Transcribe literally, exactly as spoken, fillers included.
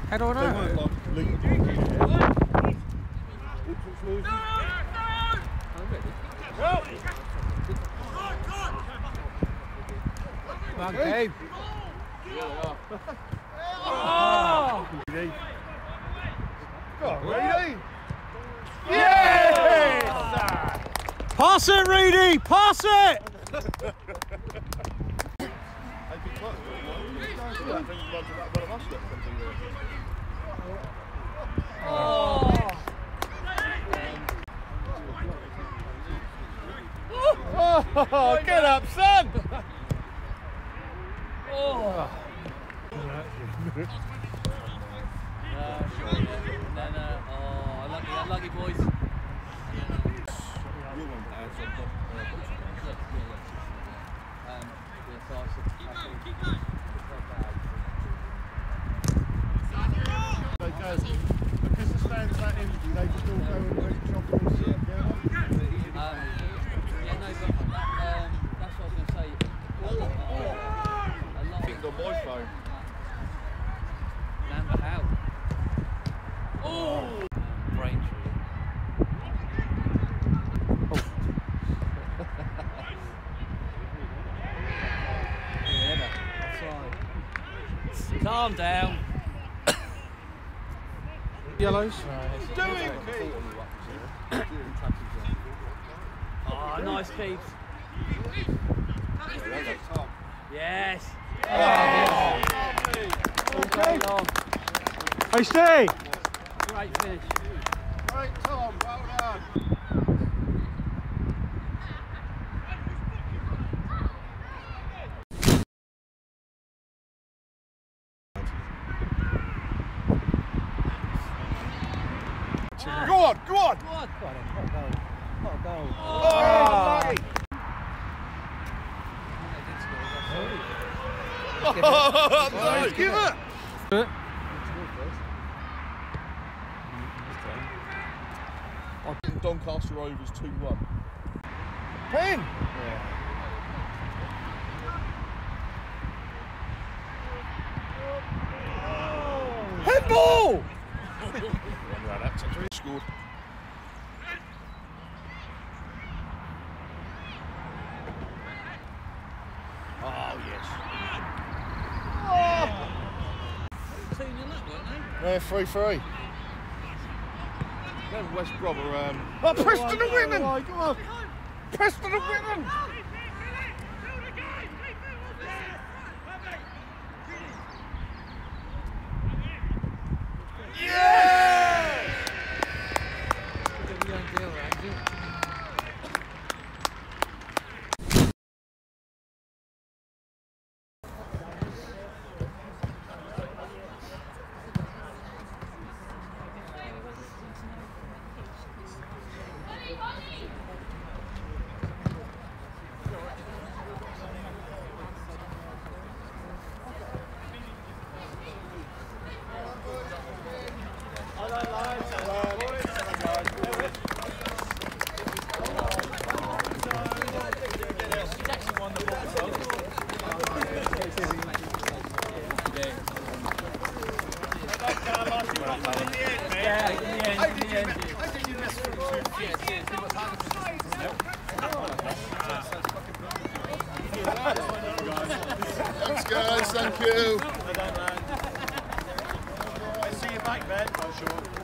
How do I know? They weren't like leading. Come on, Gabe. Oh! Go on, Reedy! Yes! Pass it, Reedy! Pass it! Oh! Oh, get up, son! Oh! No, no, oh, unlucky, unlucky boys. Because the stand's that empty, they just all go and drink chocolate and sit together. Um, yeah, no, but um, that's what I was going to say. A lot, oh, a lot. It's on my phone. Number how? Oh! Braintree. Yeah, calm down. Yellows. Do it, Oh, nice keeps. Yes. Oh, Okay, long. Hey, stay! Great finish. Great, Tom, well done. Go on, go on! Go on. Got him, what a goal. What a goal. Oh, lucky. Oh, give it! Do it. Doncaster Rovers two one. Pen! Yeah. Headball! Scored. Oh, yes. Oh. Two nil up, weren't Yeah, three three. Then West Brom are. Um... Oh, Preston are winning! Oh, go on. Preston are winning! Yeah! Thanks, guys. Thank you. I see you back, man. Oh, sure.